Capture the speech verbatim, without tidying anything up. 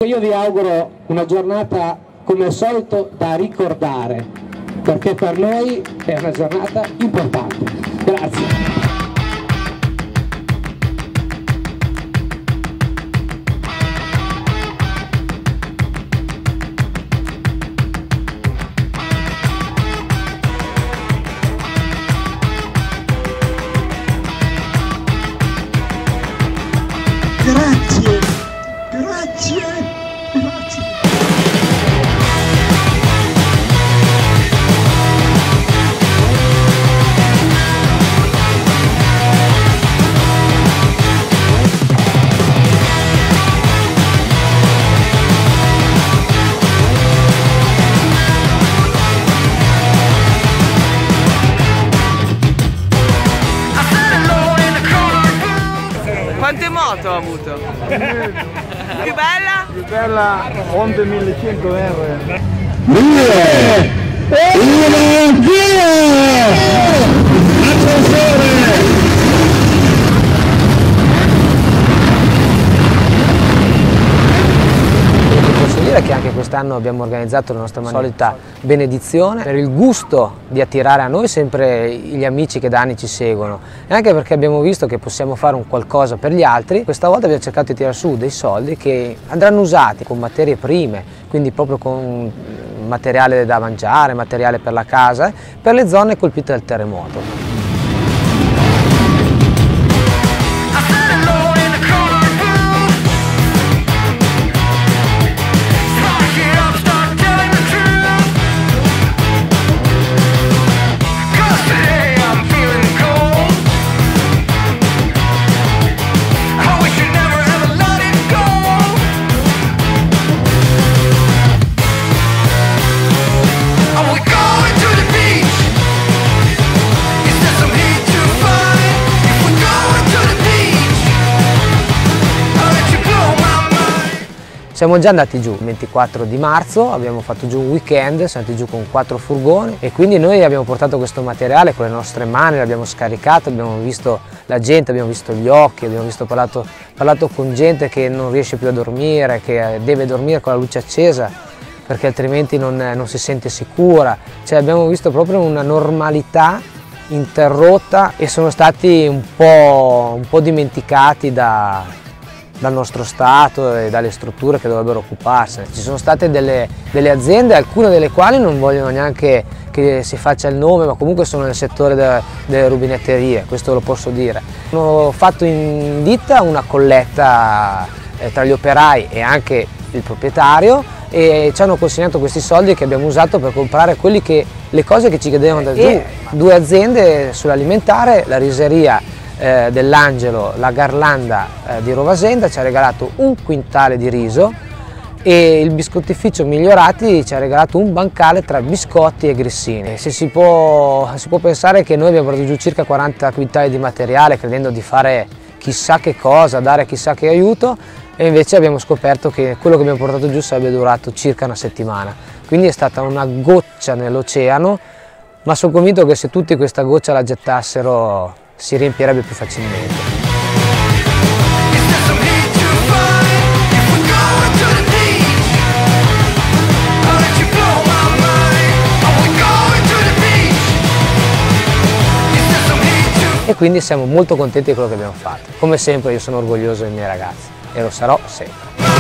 Ecco, io vi auguro una giornata come al solito da ricordare, perché per noi è una giornata importante. Grazie. Grazie, grazie, grazie. Quante moto ha avuto? Più bella? Più bella Honda millecento R. due, uno, via! Attenzione! Posso dire che anche quest'anno abbiamo organizzato la nostra solita benedizione per il gusto di attirare a noi sempre gli amici che da anni ci seguono e anche perché abbiamo visto che possiamo fare un qualcosa per gli altri. Questa volta abbiamo cercato di tirare su dei soldi che andranno usati con materie prime, quindi proprio con materiale da mangiare, materiale per la casa, per le zone colpite dal terremoto. Siamo già andati giù il ventiquattro di marzo, abbiamo fatto giù un weekend, siamo andati giù con quattro furgoni e quindi noi abbiamo portato questo materiale con le nostre mani, l'abbiamo scaricato, abbiamo visto la gente, abbiamo visto gli occhi, abbiamo visto, parlato, parlato con gente che non riesce più a dormire, che deve dormire con la luce accesa perché altrimenti non, non si sente sicura, cioè abbiamo visto proprio una normalità interrotta e sono stati un po', un po' dimenticati da... dal nostro Stato e dalle strutture che dovrebbero occuparsene. Ci sono state delle, delle aziende, alcune delle quali non vogliono neanche che si faccia il nome, ma comunque sono nel settore de, delle rubinetterie, questo lo posso dire. Hanno fatto in ditta una colletta eh, tra gli operai e anche il proprietario e ci hanno consegnato questi soldi che abbiamo usato per comprare quelli che, le cose che ci chiedevano da giù. Due aziende sull'alimentare, la riseria Eh, dell'Angelo, la Garlanda eh, di Rovasenda ci ha regalato un quintale di riso e il biscottificio Migliorati ci ha regalato un bancale tra biscotti e grissini. Se si può, si può pensare che noi abbiamo portato giù circa quaranta quintali di materiale credendo di fare chissà che cosa, dare chissà che aiuto e invece abbiamo scoperto che quello che abbiamo portato giù sarebbe durato circa una settimana. Quindi è stata una goccia nell'oceano, ma sono convinto che se tutti questa goccia la gettassero si riempirebbe più facilmente. E quindi siamo molto contenti di quello che abbiamo fatto. Come sempre io sono orgoglioso dei miei ragazzi e lo sarò sempre.